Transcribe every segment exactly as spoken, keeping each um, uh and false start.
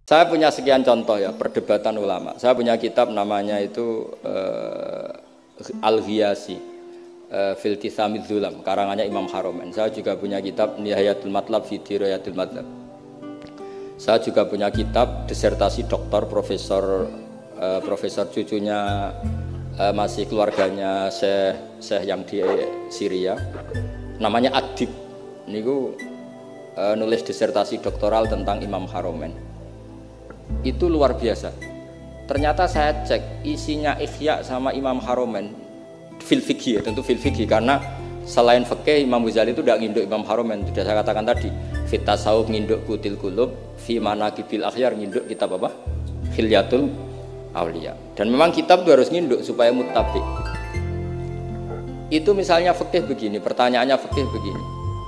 Saya punya sekian contoh ya perdebatan ulama. Saya punya kitab namanya itu uh, Al-Ghiyasi uh, fil Tithamidz Dzulam, karangannya Imam Haromen. Saya juga punya kitab Nihayatul Matlab fi Dirayatil Madhab. Saya juga punya kitab disertasi doktor profesor uh, profesor cucunya uh, masih keluarganya Syekh Syekh yang di Syria. Namanya Adib. Niku uh, nulis disertasi doktoral tentang Imam Haromen. Itu luar biasa. Ternyata saya cek isinya Ihya sama Imam Haromen fil fikih ya, tentu fil fikih karena selain fikih Imam Ghazali itu tidak nginduk Imam Haromen. Sudah saya katakan tadi, fit tasawuf nginduk Kutil Qulub, fi manaqibil akhyar nginduk kitab apa? Hilyatul Auliya. Dan memang kitab itu harus nginduk supaya muttabi. Itu misalnya fikih begini, pertanyaannya fikih begini.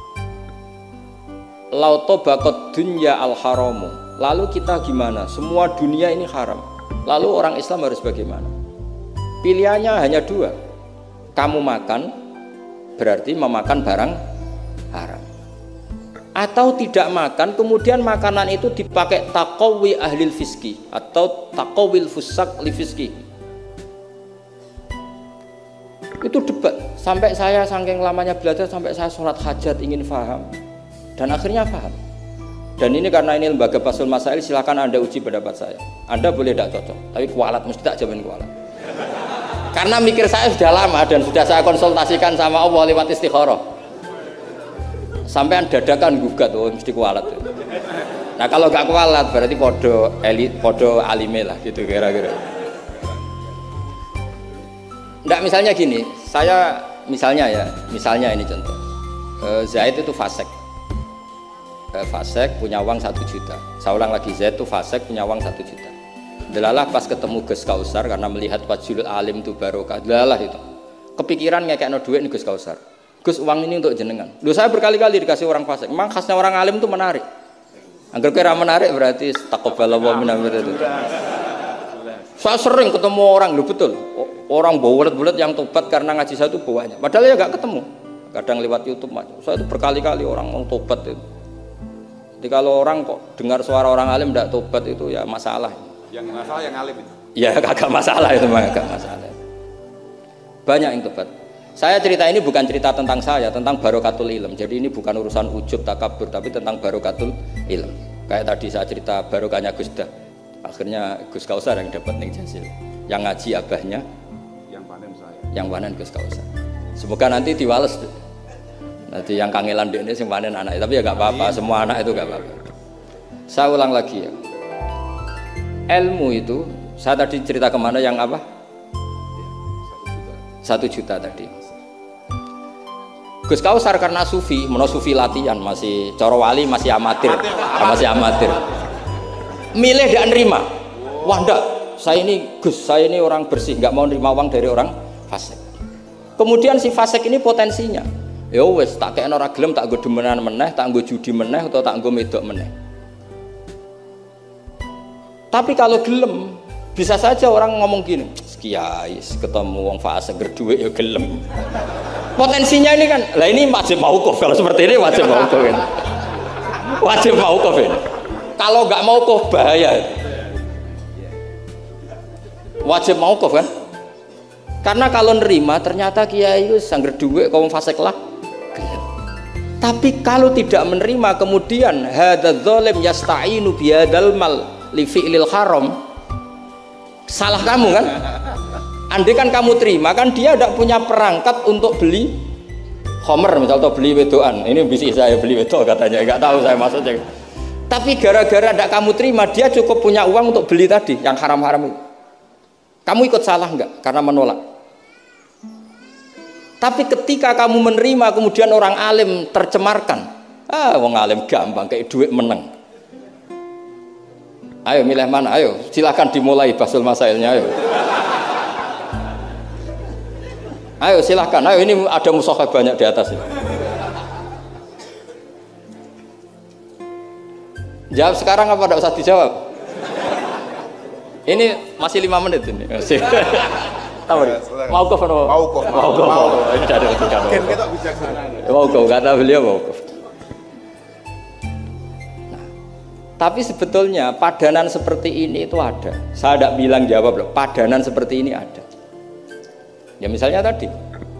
Lauto bakot dunya al haramu. Lalu kita gimana? Semua dunia ini haram. Lalu orang Islam harus bagaimana? Pilihannya hanya dua. Kamu makan berarti memakan barang haram. Atau tidak makan, kemudian makanan itu dipakai taqawi ahlil fiski atau taqawil fusak li fiski. Itu debat. Sampai saya saking lamanya belajar, sampai saya sholat hajat ingin paham. Dan akhirnya paham. Dan ini karena ini lembaga Basul Masail, silakan Anda uji pendapat saya. Anda boleh tidak cocok, tapi kualat mesti tak jamin kualat. Karena mikir saya sudah lama dan sudah saya konsultasikan sama Allah lewat istikharah. Sampai dadakan gugat, oh mesti kualat. Nah kalau gak kualat berarti podo elit, podo alime lah gitu kira-kira. Nggak misalnya gini, saya misalnya ya, misalnya ini contoh. Zaid itu fasik. Fasek punya uang satu juta. Saya ulang lagi, Zaid itu fasek punya uang satu juta. Delalah pas ketemu Gus Kausar karena melihat wajhul alim itu barokah. Delalah itu kepikiran ngekekno duit nih Gus Kausar. Gus, uang ini untuk jenengan. Loh, saya berkali-kali dikasih orang fasek. Memang khasnya orang alim itu menarik. Angger kira menarik berarti taqabbalallahu minna itu. Saya sering ketemu orang, loh betul. Orang bulet-bulet yang tobat karena ngaji saya itu bawahnya. Padahal ya gak ketemu. Kadang lewat YouTube macam. Saya itu berkali-kali orang mau tobat itu. Jadi kalau orang kok dengar suara orang alim tidak tobat itu ya masalah. Yang masalah yang alim itu. Ya kagak masalah itu, mah kagak masalah. Banyak yang tobat. Saya cerita ini bukan cerita tentang saya, tentang barokatul ilm. Jadi ini bukan urusan ujub takabur, tapi tentang barokatul ilm. Kayak tadi saya cerita barokahnya Gus Dah. Akhirnya Gus Kausar yang dapat ning Jasil. Yang ngaji abahnya, yang panen saya. Yang panen Gus Kausar. Semoga nanti diwales. Nanti yang kangelan dia ini sing panen anak, tapi ya gak apa-apa, semua anak itu gak apa-apa. Saya ulang lagi ya, ilmu itu, saya tadi cerita kemana yang apa? Satu juta tadi. Gus Kausar karena sufi, mono sufi latihan, masih coro wali, masih amatir, masih amatir. Milih dan nerima, wah enggak, saya ini Gus, saya ini orang bersih, nggak mau nerima uang dari orang fasik. Kemudian si fasik ini potensinya. Ya wes tak kayak orang gelem tak gue demenan meneh, tak gue judi meneh atau tak gue medok meneh. Tapi kalau gelem bisa saja orang ngomong gini, kiai ketemu wong fase gerduwe ya gelem. Potensinya ini kan, lah ini wajib mauquf kalau seperti ini wajib mauquf ini. Wajib mauquf ini. Kalau nggak mauquf bahaya. Wajib mauquf kan? Karena kalau nerima ternyata kiai itu sangger duwe kaum fasik lah. Tapi kalau tidak menerima kemudian hadzal zalim yasta'inu bihadzal mal li fi'lil haram, salah kamu kan? Andai kan kamu terima kan dia tidak punya perangkat untuk beli khomer misal atau beli wedoan. Ini bisa saya beli wedok katanya, enggak tahu saya maksudnya. Tapi gara-gara tidak kamu terima dia cukup punya uang untuk beli tadi yang haram-haram itu. Kamu ikut salah enggak karena menolak? Tapi ketika kamu menerima kemudian orang alim tercemarkan, ah wong alim gampang kayak duit menang. Ayo milih mana? Ayo silakan dimulai Basul Masailnya. Ayo, ayo silakan. Ayo ini ada mushaf banyak di atas ini. Jawab sekarang apa tidak usah dijawab? Ini masih lima menit ini. Apa nih? Mauquf atau Mauquf? Mauquf. Ini dari ketika Mungkin kita bijaksana. Mauquf kata beliau mauquf. Nah, Tapi sebetulnya padanan seperti ini itu ada. Saya tidak bilang jawab loh, padanan seperti ini ada. Ya misalnya tadi,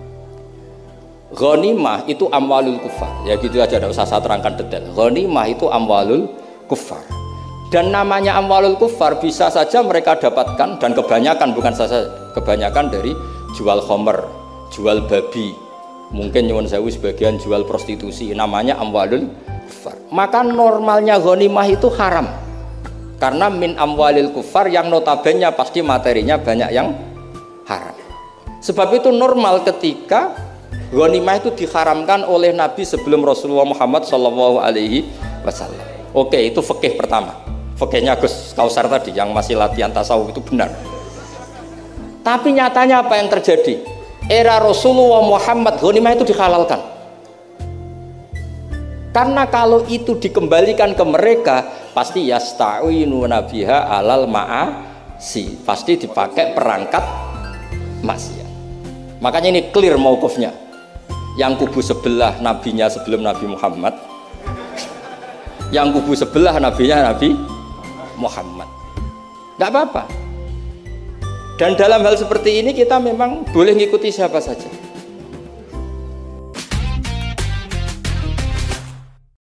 ghanimah itu amwalul kufar. Ya gitu aja, tidak usah saya terangkan detail. Ghanimah itu amwalul kufar. Dan namanya amwalul kufar bisa saja mereka dapatkan, dan kebanyakan, bukan saja kebanyakan, dari jual khomer, jual babi, mungkin nyuwun sewu sebagian jual prostitusi, namanya amwalul kufar. Maka normalnya ghanimah itu haram, karena min amwalil kufar yang notabene pasti materinya banyak yang haram. Sebab itu normal ketika ghanimah itu diharamkan oleh Nabi sebelum Rasulullah Muhammad shallallahu alaihi wasallam. Oke, itu fikih pertama. Fikihnya Gus Kausar tadi yang masih latihan tasawuf itu benar. Tapi nyatanya apa yang terjadi? Era Rasulullah Muhammad ghanimah itu dihalalkan. Karena kalau itu dikembalikan ke mereka, pasti yasta'inu nabiha alal ma'asi, pasti dipakai perangkat maksiat. Makanya ini clear mauqufnya. Yang kubu sebelah nabinya sebelum Nabi Muhammad, yang kubu sebelah nabinya Nabi Muhammad. Tidak apa-apa. Dan dalam hal seperti ini kita memang boleh ngikuti siapa saja.